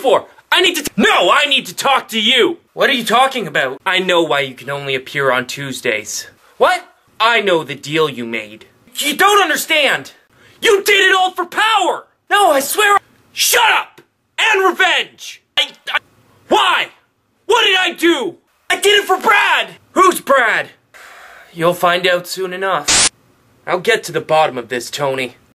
for? I need to talk to you! What are you talking about? I know why you can only appear on Tuesdays. What? I know the deal you made. You don't understand! You did it all for power! No, I swear— Shut up! And revenge! Why? What did I do? I did it for Brad! Who's Brad? You'll find out soon enough. I'll get to the bottom of this, Tony.